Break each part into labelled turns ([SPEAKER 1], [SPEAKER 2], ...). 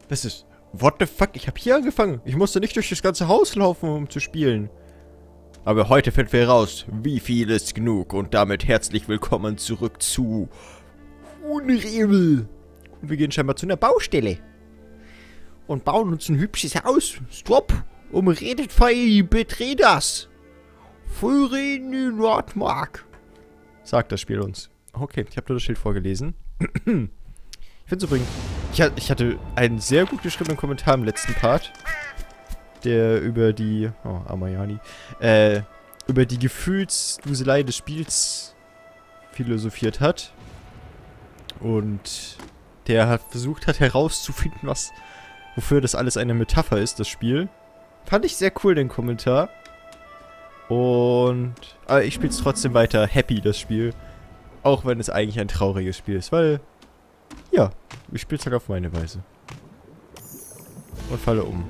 [SPEAKER 1] Das ist... What the fuck? Ich habe hier angefangen. Ich musste nicht durch das ganze Haus laufen, um zu spielen. Aber heute finden wir raus, wie viel ist genug. Und damit herzlich willkommen zurück zu... Unrebel. Und wir gehen scheinbar zu einer Baustelle. Und bauen uns ein hübsches Haus. Stop. Umredet frei, betret das. Führe in die Nordmark. Sagt das Spiel uns. Okay, ich habe nur das Schild vorgelesen. Ich finde es übrigens... Ich hatte einen sehr gut geschriebenen Kommentar im letzten Part. Der über die... Oh, Amayani. Über die Gefühlsduselei des Spiels philosophiert hat. Und der versucht hat herauszufinden, wofür das alles eine Metapher ist, das Spiel. Fand ich sehr cool, den Kommentar. Und... Aber ich spiele es trotzdem weiter happy, das Spiel. Auch wenn es eigentlich ein trauriges Spiel ist, weil... Ja, ich spiele es halt auf meine Weise. Und falle um.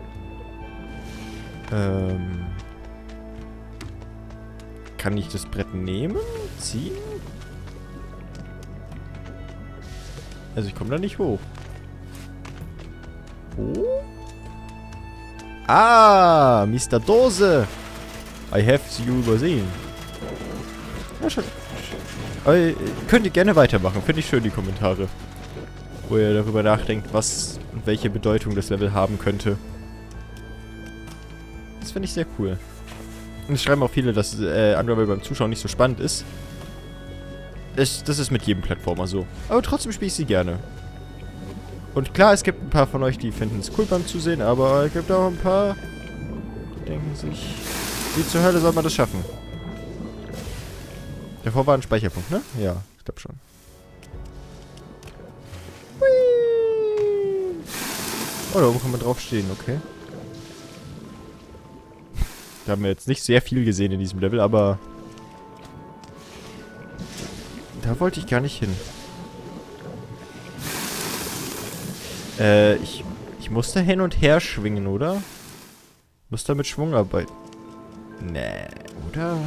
[SPEAKER 1] Kann ich das Brett nehmen? Ziehen? Also ich komme da nicht hoch. Oh? Ah, Mr. Dose. I have you übersehen. Ja, schon. Aber könnt ihr gerne weitermachen. Finde ich schön, die Kommentare. Wo ihr darüber nachdenkt, was und welche Bedeutung das Level haben könnte. Das finde ich sehr cool. Und es schreiben auch viele, dass Unravel beim Zuschauen nicht so spannend ist. Das ist mit jedem Plattformer so. Aber trotzdem spiele ich sie gerne. Und klar, es gibt ein paar von euch, die finden es cool beim Zusehen, aber es gibt auch ein paar, die denken sich, wie zur Hölle soll man das schaffen? Davor war ein Speicherpunkt, ne? Ja, ich glaube schon. Oh, da oben kann man drauf stehen, okay. Da haben wir jetzt nicht sehr viel gesehen in diesem Level, aber... Da wollte ich gar nicht hin. Ich muss da hin und her schwingen, oder? Muss da mit Schwung arbeiten. Nee, oder?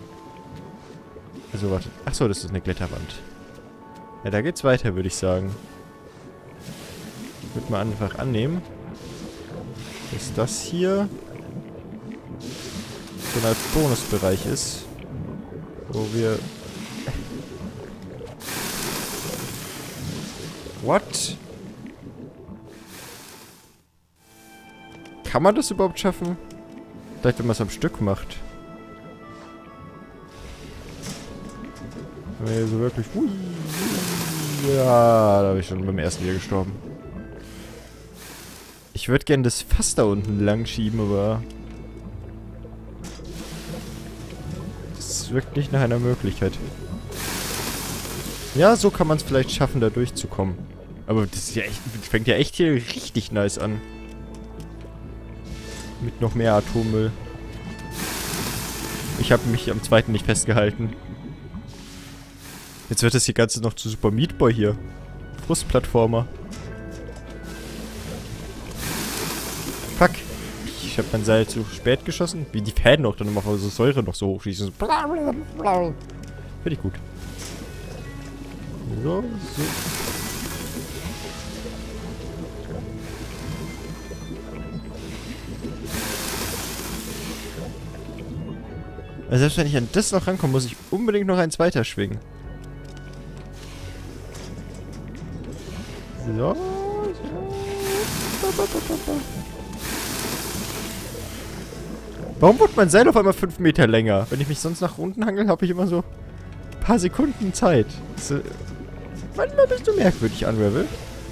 [SPEAKER 1] Also, warte. Achso, das ist eine Kletterwand. Ja, da geht's weiter, würde ich sagen. Ich würde mal einfach annehmen, dass das hier so eine Art Bonusbereich ist, wo wir... What? Kann man das überhaupt schaffen? Vielleicht, wenn man es am Stück macht. Wenn wir so wirklich... Ja, da habe ich schon beim ersten Mal gestorben. Ich würde gerne das Fass da unten lang schieben, aber... Das wirkt nicht nach einer Möglichkeit. Ja, so kann man es vielleicht schaffen, da durchzukommen. Aber das ist ja echt, fängt ja echt hier richtig nice an. Mit noch mehr Atommüll. Ich habe mich am zweiten nicht festgehalten. Jetzt wird das hier Ganze noch zu Super Meat Boy hier. Frustplattformer. Fuck. Ich habe mein Seil zu spät geschossen. Wie die Fäden auch dann immer so Säure noch so hochschießen. Finde ich gut. So, so. Also selbst wenn ich an das noch rankomme, muss ich unbedingt noch eins weiter schwingen. So. Warum wird mein Seil auf einmal 5 Meter länger? Wenn ich mich sonst nach unten hangel, habe ich immer so ein paar Sekunden Zeit. So, manchmal bist du merkwürdig, Unravel.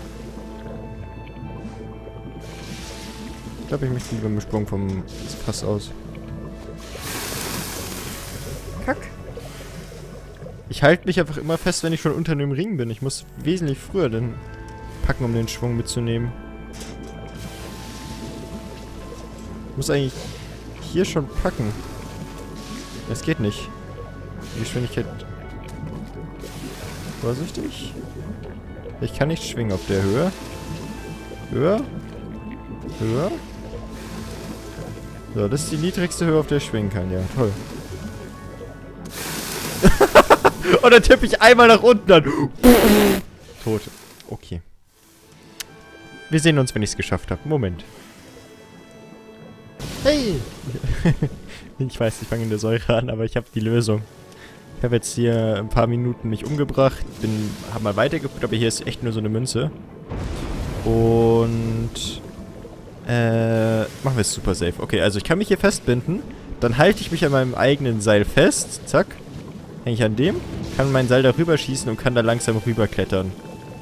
[SPEAKER 1] Ich glaube, ich möchte lieber mit Sprung vom Fass aus. Kack. Ich halte mich einfach immer fest, wenn ich schon unter einem Ring bin. Ich muss wesentlich früher den packen, um den Schwung mitzunehmen. Ich muss eigentlich hier schon packen. Das geht nicht. Die Geschwindigkeit... Vorsichtig. Ich kann nicht schwingen auf der Höhe. Höher. Höher. So, das ist die niedrigste Höhe, auf der ich schwingen kann. Ja, toll. Und dann tippe ich einmal nach unten an. Tot. Okay. Wir sehen uns, wenn ich es geschafft habe. Moment. Hey! Ich weiß, ich fange in der Säure an, aber ich habe die Lösung. Ich habe jetzt hier ein paar Minuten mich umgebracht, habe mal weitergeguckt, aber hier ist echt nur so eine Münze. Und machen wir es super safe. Okay, also ich kann mich hier festbinden. Dann halte ich mich an meinem eigenen Seil fest. Zack. Hänge ich an dem. Kann mein Seil darüber schießen und kann da langsam rüberklettern.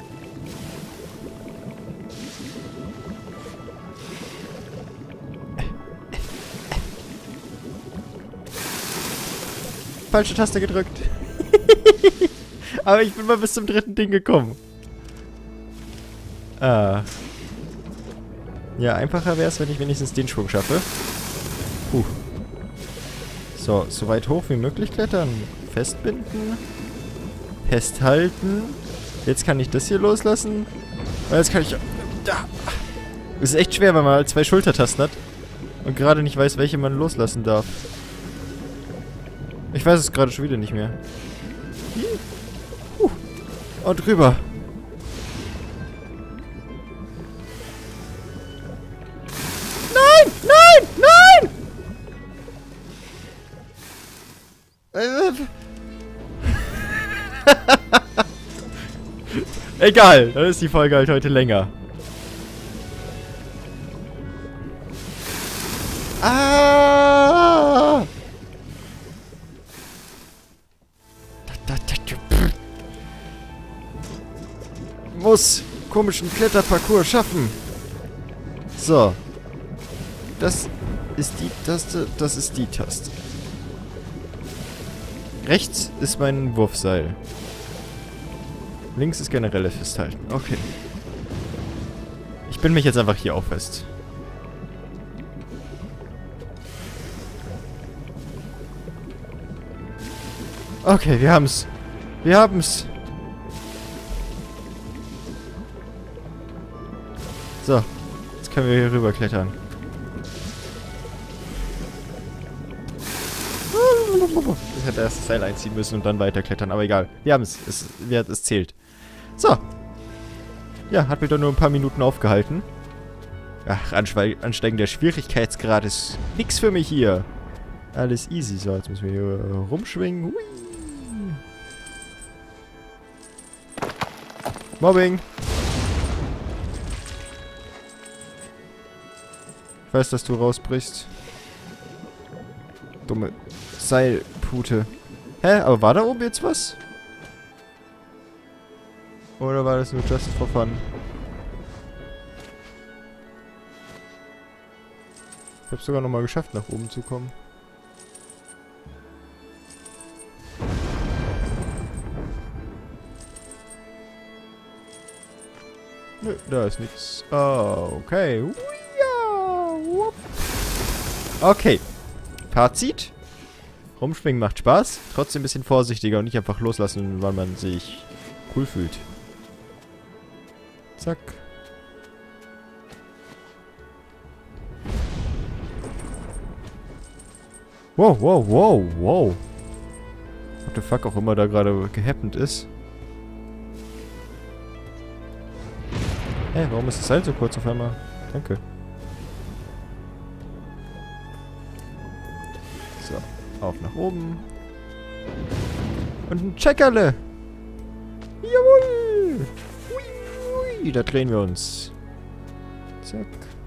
[SPEAKER 1] Falsche Taste gedrückt. Aber ich bin mal bis zum dritten Ding gekommen. Ah. Ja, einfacher wäre es, wenn ich wenigstens den Schwung schaffe. So, so weit hoch wie möglich klettern. Festbinden. Festhalten. Jetzt kann ich das hier loslassen. Und jetzt kann ich... Da. Es ist echt schwer, wenn man halt 2 Schultertasten hat. Und gerade nicht weiß, welche man loslassen darf. Ich weiß es gerade schon wieder nicht mehr. Und rüber. Nein! Nein! Nein! Egal, dann ist die Folge halt heute länger. Ah! Muss komischen Kletterparcours schaffen. So. Das ist die Taste, das ist die Taste. Rechts ist mein Wurfseil. Links ist generelles Festhalten. Okay. Ich bin mich jetzt einfach hier auch fest. Okay, wir haben's. Wir haben's. So. Jetzt können wir hier rüber klettern. Ich hätte erst das Seil einziehen müssen und dann weiterklettern, aber egal. Wir haben es. Es zählt. So. Ja, hat mich doch nur ein paar Minuten aufgehalten. Ach, ansteigender Schwierigkeitsgrad ist nix für mich hier. Alles easy. So, jetzt müssen wir hier rumschwingen. Hui. Mobbing. Ich weiß, dass du rausbrichst. Dumme Seilpute. Hä? Aber war da oben jetzt was? Oder war das nur just for fun? Ich hab's sogar nochmal geschafft, nach oben zu kommen. Nö, da ist nichts. Oh, okay. Okay. Fazit. Rumspringen macht Spaß. Trotzdem ein bisschen vorsichtiger und nicht einfach loslassen, weil man sich cool fühlt. Zack. Wow, wow, wow, wow. What the fuck auch immer da gerade gehappened ist. Hä, warum ist das Seil so kurz auf einmal? Danke. So, auf nach oben. Und ein Checkerle. Jawohl. Hui, hui, da drehen wir uns. Zack.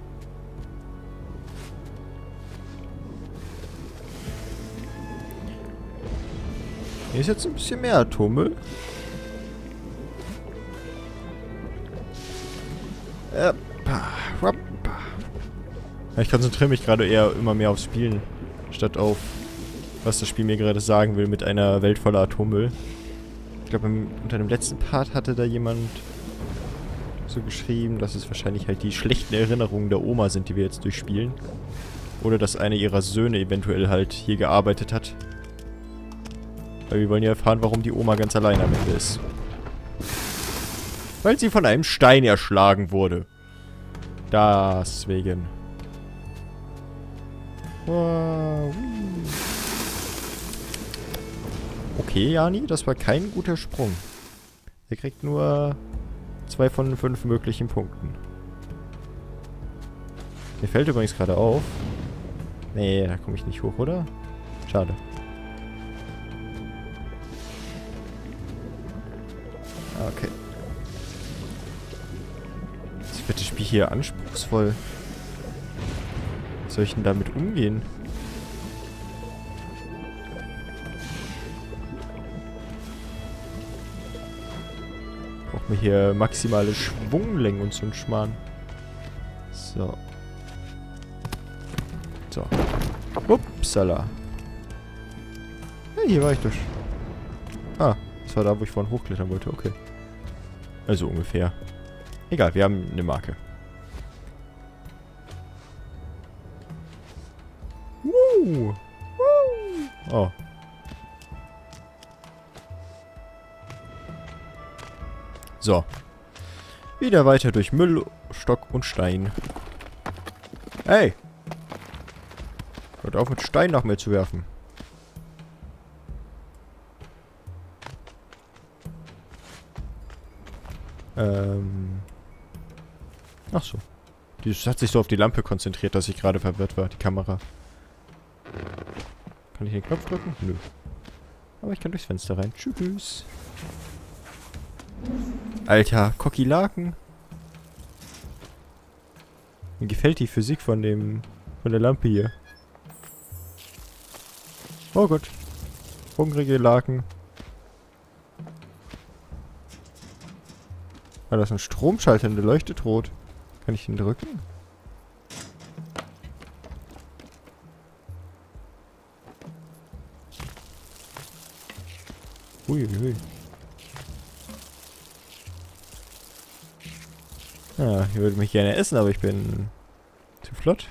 [SPEAKER 1] Hier ist jetzt ein bisschen mehr Atommüll. Ich konzentriere mich gerade eher immer mehr aufs Spielen, statt auf, was das Spiel mir gerade sagen will mit einer Welt voller Atommüll. Ich glaube, unter dem letzten Part hatte da jemand so geschrieben, dass es wahrscheinlich halt die schlechten Erinnerungen der Oma sind, die wir jetzt durchspielen. Oder dass einer ihrer Söhne eventuell halt hier gearbeitet hat. Weil wir wollen ja erfahren, warum die Oma ganz allein am Ende ist. Weil sie von einem Stein erschlagen wurde. Deswegen. Okay, Jani, das war kein guter Sprung. Er kriegt nur 2 von 5 möglichen Punkten. Mir fällt übrigens gerade auf. Nee, da komme ich nicht hoch, oder? Schade. Okay. Das wird das Spiel hier anspruchsvoll. Wie soll ich denn damit umgehen? Braucht mir hier maximale Schwunglänge und so ein Schmarrn. So. So. Upsala. Hey, hier war ich durch. Ah, das war da, wo ich vorhin hochklettern wollte. Okay. Also ungefähr. Egal, wir haben eine Marke. Oh. So. Wieder weiter durch Müll, Stock und Stein. Hey! Hört auf mit Stein nach mir zu werfen. Ach so. Die hat sich so auf die Lampe konzentriert, dass ich gerade verwirrt war, die Kamera. Kann ich den Knopf drücken? Nö. Aber ich kann durchs Fenster rein. Tschüss. Alter, Kokilaken. Mir gefällt die Physik von der Lampe hier. Oh Gott. Hungrige Laken. Ah, das ist ein Stromschalter und der leuchtet rot. Kann ich ihn drücken? Uiuiui. Ah, ich würde mich gerne essen, aber ich bin zu flott.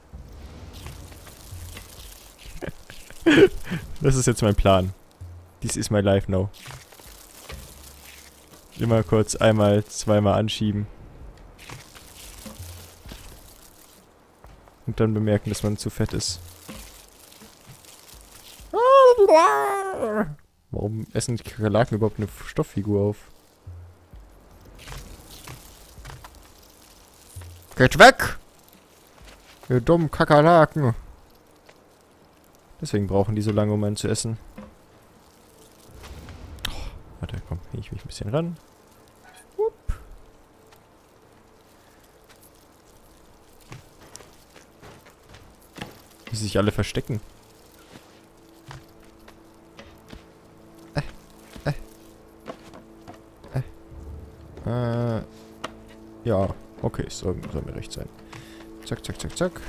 [SPEAKER 1] Das ist jetzt mein Plan. Dies ist mein Life now. Immer kurz einmal, zweimal anschieben. Und dann bemerken, dass man zu fett ist. Warum essen die Kakerlaken überhaupt eine Stofffigur auf? Geht weg! Ihr dummen Kakerlaken! Deswegen brauchen die so lange, um einen zu essen. Oh, warte, komm, hänge ich mich ein bisschen ran. Upp. Wie sie sich alle verstecken. Ja, okay, soll mir recht sein. Zack, zack, zack, zack.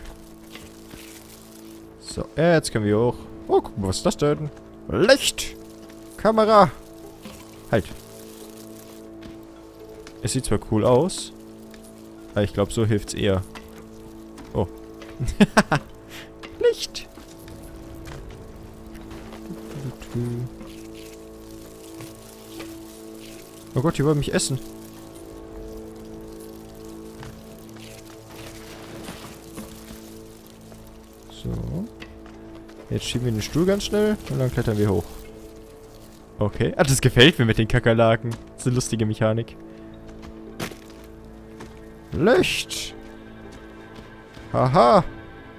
[SPEAKER 1] So, jetzt können wir hoch. Oh, guck mal, was ist das denn? Licht! Kamera! Halt. Es sieht zwar cool aus, aber ich glaube, so hilft's eher. Oh. Licht! Oh Gott, die wollen mich essen. So. Jetzt schieben wir den Stuhl ganz schnell und dann klettern wir hoch. Okay. Ah, das gefällt mir mit den Kakerlaken. Das ist eine lustige Mechanik. Licht! Haha!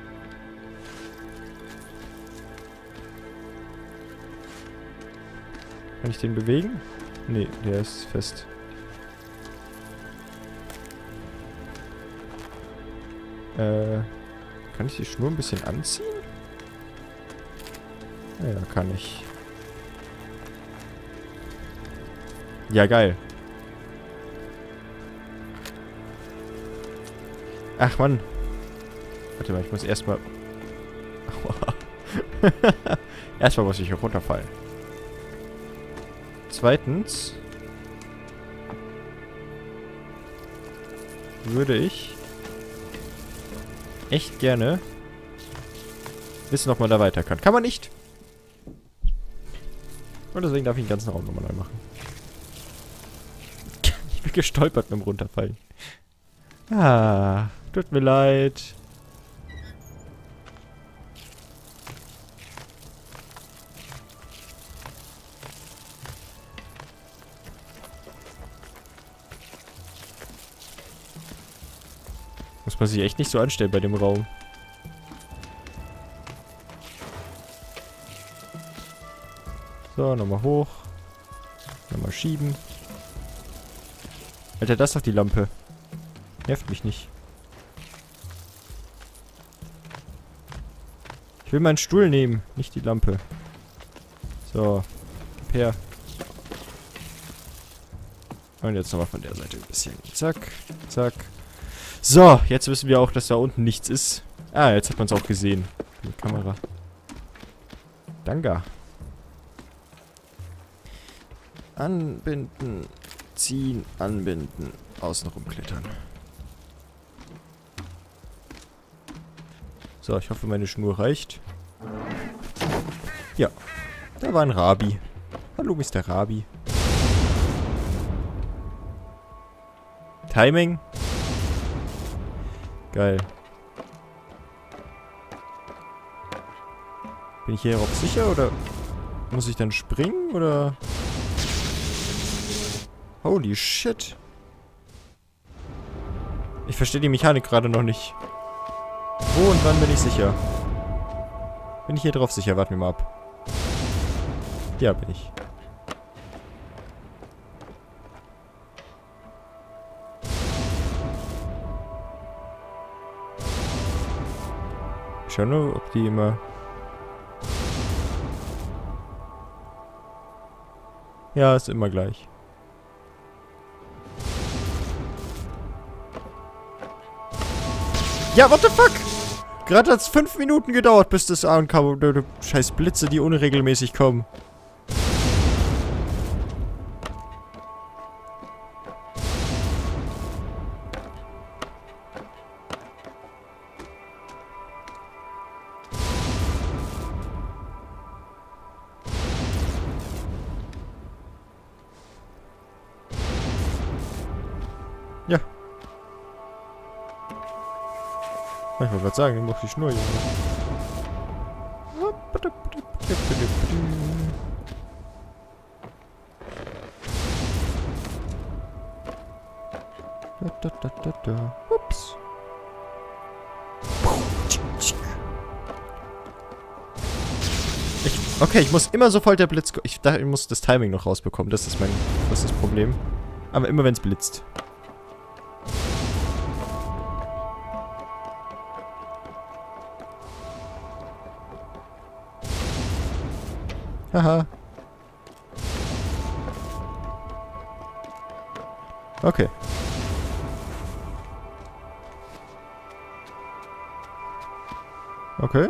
[SPEAKER 1] Kann ich den bewegen? Nee, der ist fest. Kann ich die Schnur ein bisschen anziehen? Ja, kann ich. Ja, geil. Ach, Mann. Warte mal, ich muss erstmal... Erstmal muss ich hier runterfallen. Zweitens... würde ich... echt gerne... wissen, ob man da weiter kann. Kann man nicht! Und deswegen darf ich den ganzen Raum nochmal neu machen. Ich bin gestolpert beim Runterfallen. Ah, tut mir leid. Muss man sich echt nicht so anstellen bei dem Raum. So, nochmal hoch. Nochmal schieben. Alter, das ist doch die Lampe. Nervt mich nicht. Ich will meinen Stuhl nehmen, nicht die Lampe. So. Gib her. Und jetzt nochmal von der Seite ein bisschen. Zack, zack. So, jetzt wissen wir auch, dass da unten nichts ist. Ah, jetzt hat man es auch gesehen. Die Kamera. Danke. Anbinden, ziehen, anbinden, außenrum klettern. So, ich hoffe, meine Schnur reicht. Ja, da war ein Rabi. Hallo, Mr. Rabi. Timing. Geil. Bin ich hier auch sicher oder muss ich dann springen oder... Holy shit. Ich verstehe die Mechanik gerade noch nicht. Wo und wann bin ich sicher? Bin ich hier drauf sicher? Warten wir mal ab. Ja, bin ich. Ich schau nur, ob die immer... Ja, ist immer gleich. Ja, what the fuck? Gerade hat es 5 Minuten gedauert, bis das ankam. Scheiß Blitze, die unregelmäßig kommen. Ja. Ich wollte gerade sagen, nimm doch die Schnur, Junge. Ups. Okay, ich muss immer sofort der Blitz... Ich dachte, ich muss das Timing noch rausbekommen. Das ist das Problem. Aber immer wenn es blitzt. Haha. Okay. Okay.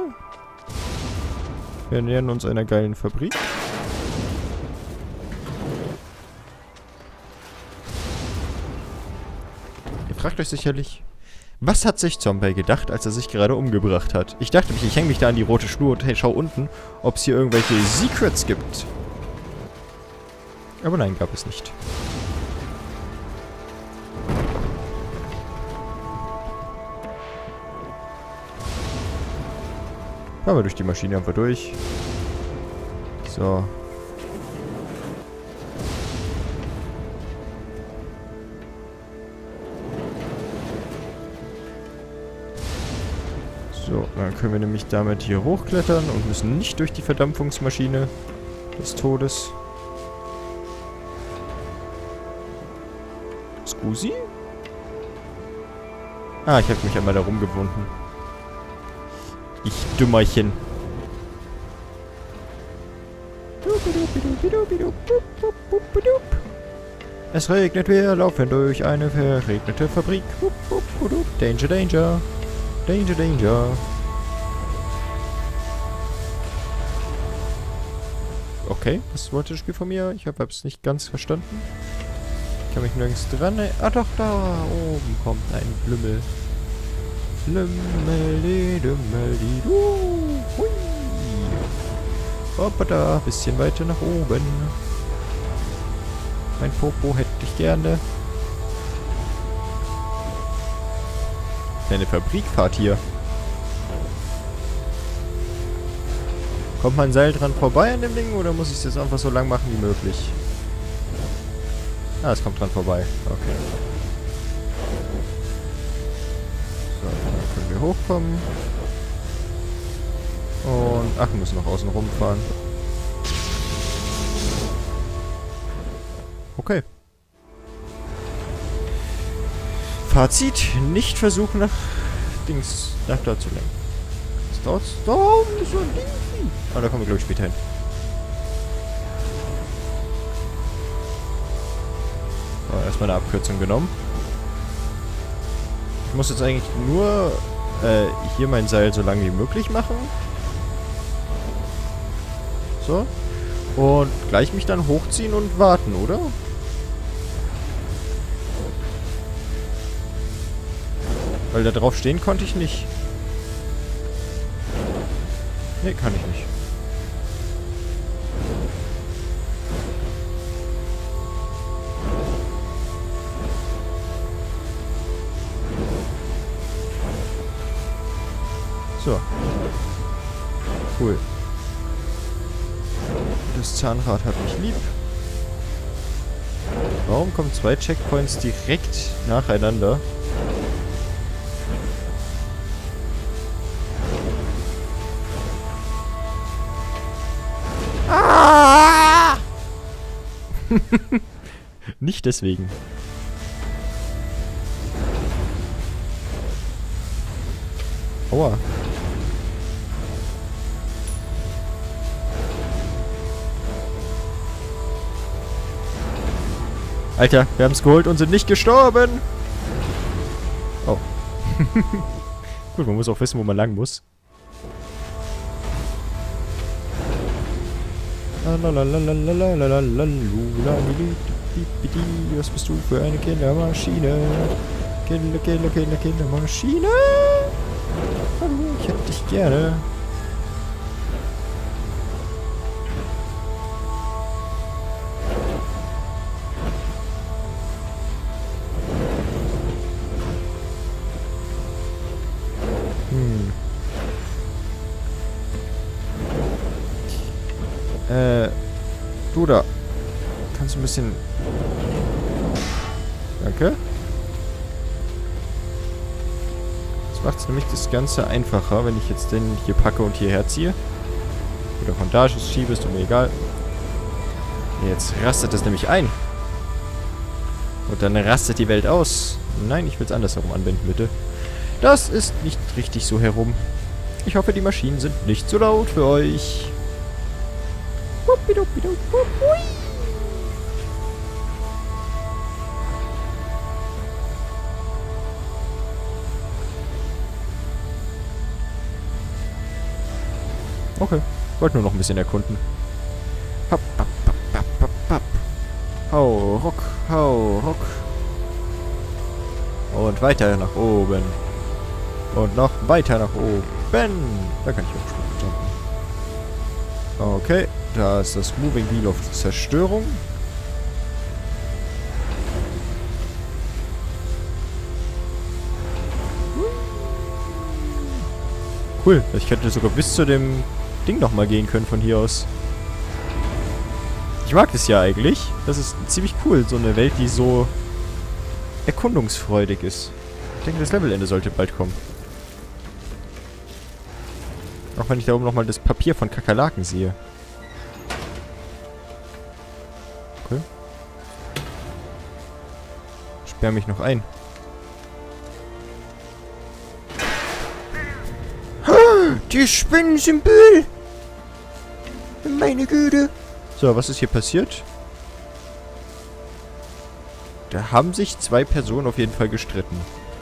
[SPEAKER 1] Wir nähern uns einer geilen Fabrik. Ihr fragt euch sicherlich, was hat sich Zombie gedacht, als er sich gerade umgebracht hat? Ich dachte mich, ich hänge mich da an die rote Schnur und hey, schau unten, ob es hier irgendwelche Secrets gibt. Aber nein, gab es nicht. Fahren wir durch die Maschine einfach durch. So. So, dann können wir nämlich damit hier hochklettern und müssen nicht durch die Verdampfungsmaschine des Todes. Scusi? Ah, ich habe mich einmal da rumgewunden. Ich Dümmerchen. Es regnet, wir laufen durch eine verregnete Fabrik. Danger, danger. Danger, danger. Okay, was wollte das Spiel von mir? Ich habe es nicht ganz verstanden. Ich kann mich nirgends dran... Ah doch, da oben kommt ein Blümmel. Lümmeli-dümmeli-du. Hui. Hoppata, bisschen weiter nach oben. Mein Popo hätte ich gerne. Eine Fabrikfahrt hier. Kommt mein Seil dran vorbei an dem Ding oder muss ich es jetzt einfach so lang machen wie möglich? Ah, es kommt dran vorbei. Okay. hochkommen. Und, ach, wir müssen noch außen rumfahren. Okay. Fazit, nicht versuchen nach da zu lenken. Was dauert's? Da oben ist so ein Ding. Ah, da kommen wir, glaube ich, später hin. So, erstmal eine Abkürzung genommen. Ich muss jetzt eigentlich nur hier mein Seil so lang wie möglich machen. So. Und gleich mich dann hochziehen und warten, oder? Weil da drauf stehen konnte ich nicht. Nee, kann ich nicht. So. Cool. Das Zahnrad hat mich lieb. Warum kommen 2 Checkpoints direkt nacheinander? Ah! Nicht deswegen. Aua. Alter, wir haben es geholt und sind nicht gestorben. Oh. Gut, man muss auch wissen, wo man lang muss. Was bist du für eine Kindermaschine? Kindermaschine. Hallo, ich hätte dich gerne. Du da. Kannst du ein bisschen... Danke. Das macht es nämlich das Ganze einfacher, wenn ich jetzt den hier packe und hierher ziehe. Oder von da schiebe, ist mir egal. Jetzt rastet das nämlich ein. Und dann rastet die Welt aus. Nein, ich will es andersherum anwenden, bitte. Das ist nicht richtig so herum. Ich hoffe, die Maschinen sind nicht zu laut für euch. Okay, wollte nur noch ein bisschen erkunden. Hopp, hopp, hopp, hopp, hopp, hopp. Hau, ruck, hau, ruck. Und weiter nach oben. Und noch weiter nach oben. Da kann ich auch schon jumpen. Okay, da ist das Moving Wheel of Zerstörung. Cool, ich hätte sogar bis zu dem Ding nochmal gehen können von hier aus. Ich mag das ja eigentlich. Das ist ziemlich cool, so eine Welt, die so erkundungsfreudig ist. Ich denke, das Levelende sollte bald kommen. Auch wenn ich da oben nochmal das Papier von Kakerlaken sehe. Okay. Sperr mich noch ein. Die Spinnensymbol! Meine Güte! So, was ist hier passiert? Da haben sich 2 Personen auf jeden Fall gestritten.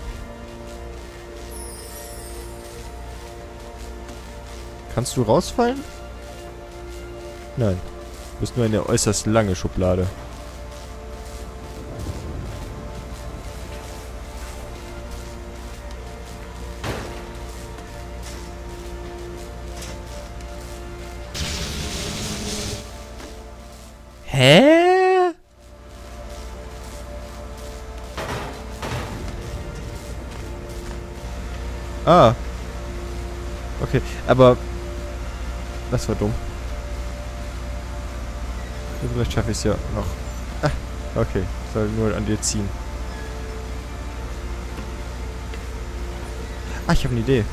[SPEAKER 1] Kannst du rausfallen? Nein. Du bist nur eine äußerst lange Schublade. Hä? Ah. Okay, aber... Das war dumm. Vielleicht schaffe ich es ja noch. Ah, okay. Soll nur an dir ziehen. Ah, ich habe eine Idee.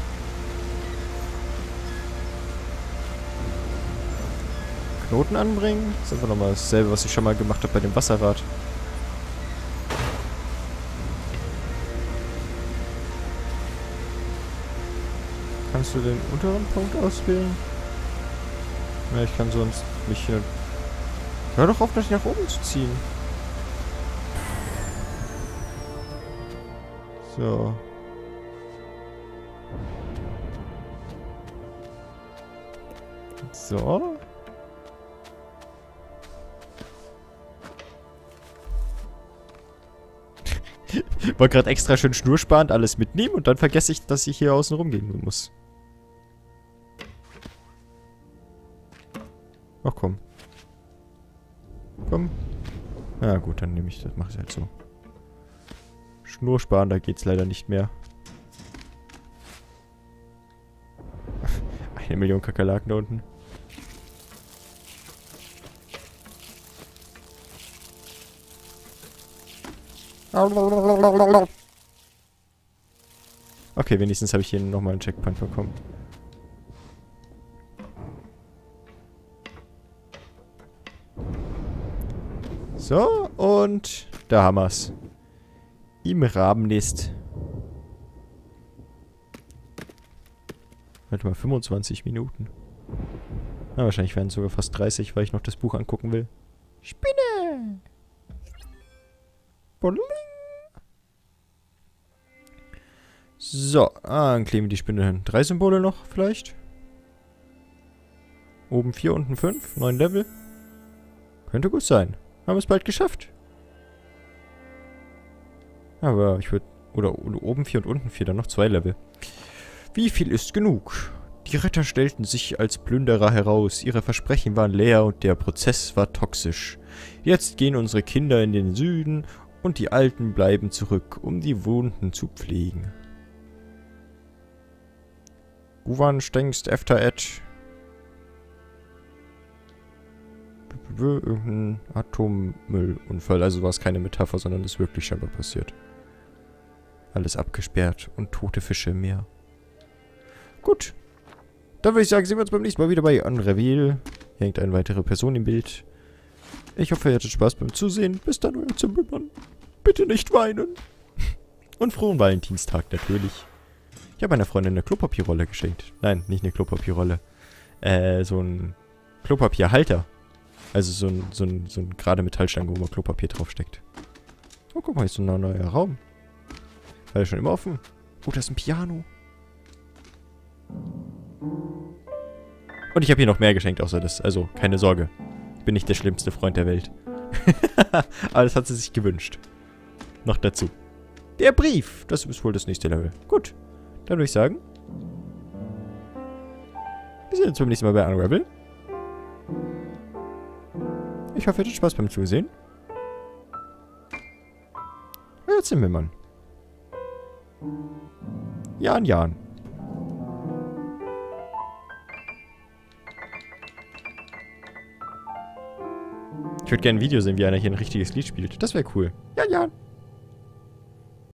[SPEAKER 1] Knoten anbringen. Das ist einfach nochmal dasselbe, was ich schon mal gemacht habe bei dem Wasserrad. Kannst du den unteren Punkt auswählen? Ja, ich kann sonst mich hier... Hör doch auf, mich nach oben zu ziehen. So. So. Ich wollte gerade extra schön schnurrsparend alles mitnehmen und dann vergesse ich, dass ich hier außen rumgehen muss. Ach komm. Komm. Na gut, dann nehme ich das, mache ich halt so. Schnursparen, da geht's leider nicht mehr. 1 Million Kakerlaken da unten. Okay, wenigstens habe ich hier nochmal einen Checkpoint bekommen. So, und da haben wir's. Im Rabennest. Warte mal, 25 Minuten. Na, wahrscheinlich werden es sogar fast 30, weil ich noch das Buch angucken will. Spinne! Boing. So, dann kleben wir die Spinne hin. 3 Symbole noch, vielleicht? Oben 4, unten 5. 9 Level. Könnte gut sein. Haben es bald geschafft. Aber ich würde... Oder oben 4 und unten 4, dann noch 2 Level. Wie viel ist genug? Die Ritter stellten sich als Plünderer heraus. Ihre Versprechen waren leer und der Prozess war toxisch. Jetzt gehen unsere Kinder in den Süden und die Alten bleiben zurück, um die Wunden zu pflegen. Guvan Stengst efter et. Irgendein Atommüllunfall. Also war es keine Metapher, sondern ist wirklich scheinbar passiert. Alles abgesperrt und tote Fische im Meer. Gut. Dann würde ich sagen, sehen wir uns beim nächsten Mal wieder bei Unreveal. Hier hängt eine weitere Person im Bild. Ich hoffe, ihr hattet Spaß beim Zusehen. Bis dann, euer Zimmermann. Bitte nicht weinen. Und frohen Valentinstag natürlich. Ich habe meiner Freundin eine Klopapierrolle geschenkt. Nein, nicht eine Klopapierrolle. So ein Klopapierhalter. Also so ein gerade Metallstange, wo man Klopapier draufsteckt. Oh, guck mal, hier ist ein neuer Raum. War der schon immer offen? Oh, da ist ein Piano. Und ich habe hier noch mehr geschenkt, außer das. Also, keine Sorge. Ich bin nicht der schlimmste Freund der Welt. Aber das hat sie sich gewünscht. Noch dazu. Der Brief. Das ist wohl das nächste Level. Gut. Dann würde ich sagen, wir sehen uns beim nächsten Mal bei Unravel. Ich hoffe, ihr hattet Spaß beim Zusehen. Euer Zimmermann. Jan, Jan. Ich würde gerne ein Video sehen, wie einer hier ein richtiges Lied spielt. Das wäre cool. Jan, Jan.